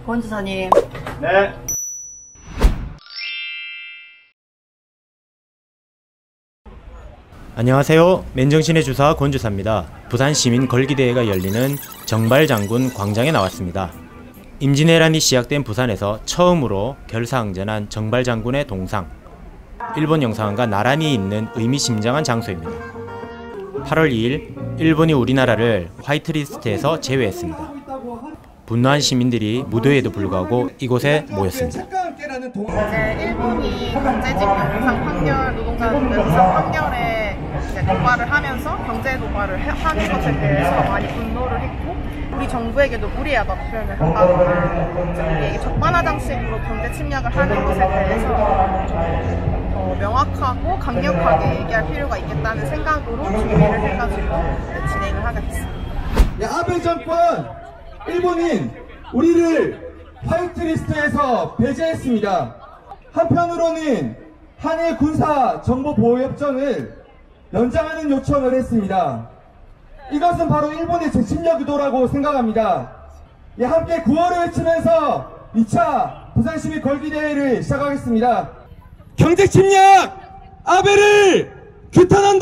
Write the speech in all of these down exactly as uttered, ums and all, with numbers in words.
권 지사님. 네. 안녕하세요. 맨정신의 주사 권주사입니다. 부산시민 걸기대회가 열리는 정발장군 광장에 나왔습니다. 임진왜란이 시작된 부산에서 처음으로 결사항전한 정발장군의 동상, 일본 영사관과 나란히 있는 의미심장한 장소입니다. 팔월 이일 일본이 우리나라를 화이트리스트에서 제외했습니다. 분노한 시민들이 무도에도 불구하고 이곳에 모였습니다. 이제 일본이 강제징용 무상 판결, 노동자들 무상 판결에 이제 도발을 하면서 경제 도발을 하는 것에 대해서 많이 분노를 했고, 우리 정부에게도 무리하다 표현을 한다거나 우리에게 적반하장식으로 경제 침략을 하는 것에 대해서 어, 명확하고 강력하게 얘기할 필요가 있겠다는 생각으로 준비를 해가지고 진행을 하게 됐습니다. 네, 아베 정권, 일본인 우리를 화이트리스트에서 배제했습니다. 한편으로는 한일 군사 정보 보호 협정을 연장하는 요청을 했습니다. 이것은 바로 일본의 재침략 의도라고 생각합니다. 예, 함께 구호를 외치면서 이 차 부산시민 걸기대회를 시작하겠습니다. 경제 침략 아베를 규탄한다!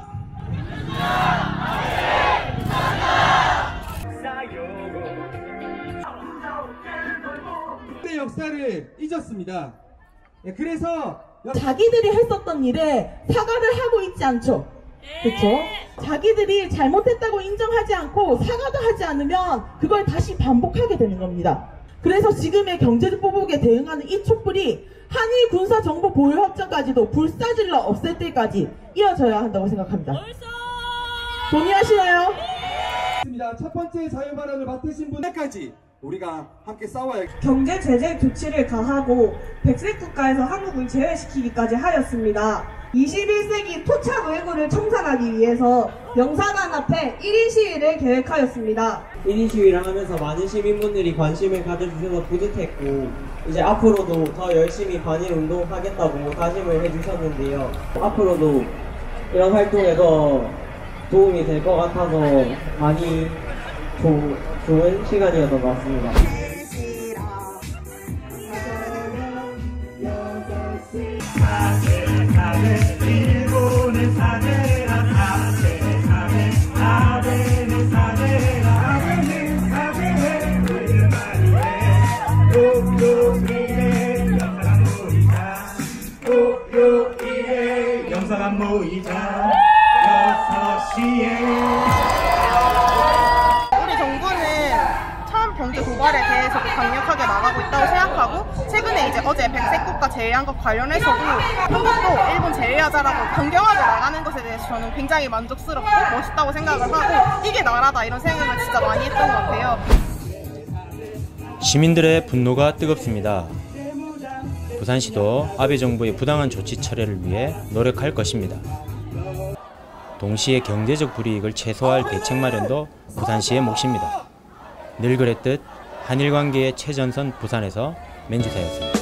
역사를 잊었습니다. 예, 그래서 자기들이 했었던 일에 사과를 하고 있지 않죠. 그렇죠? 자기들이 잘못했다고 인정하지 않고 사과도 하지 않으면 그걸 다시 반복하게 되는 겁니다. 그래서 지금의 경제보복에 대응하는 이 촛불이 한일 군사정보보호협정까지도 불사질러 없앨 때까지 이어져야 한다고 생각합니다. 동의하시나요? 첫 번째 자유발언을 맡으신 분까지 우리가 함께 싸워야. 경제 제재 조치를 가하고 백색 국가에서 한국을 제외시키기까지 하였습니다. 이십일 세기 토착 외구를 청산하기 위해서 영사관 앞에 일 인 시위를 계획하였습니다. 일 인 시위를 하면서 많은 시민분들이 관심을 가져주셔서 뿌듯했고, 이제 앞으로도 더 열심히 반일 운동하겠다고 다짐을 해주셨는데요. 앞으로도 이런 활동에 더 도움이 될 것 같아서 많이 조, 좋은 시간이었던 것 같습니다. 영사관 모이자 여섯 시에. 우리 정부는 처음 경제 도발에 대해서 강력하게 나가고 있다고 생각하고, 최근에 이제 어제 백색 국가 제외한 것 관련해서도 한국도 일본 제외하자라고 강경하게 나가는 것에 대해서 저는 굉장히 만족스럽고 멋있다고 생각을 하고, 이게 나라다 이런 생각을 진짜 많이 했던 것 같아요. 시민들의 분노가 뜨겁습니다. 부산시도 아베 정부의 부당한 조치 철회를 위해 노력할 것입니다. 동시에 경제적 불이익을 최소화할 대책 마련도 부산시의 몫입니다. 늘 그랬듯 한일 관계의 최전선 부산에서 맨주사였습니다.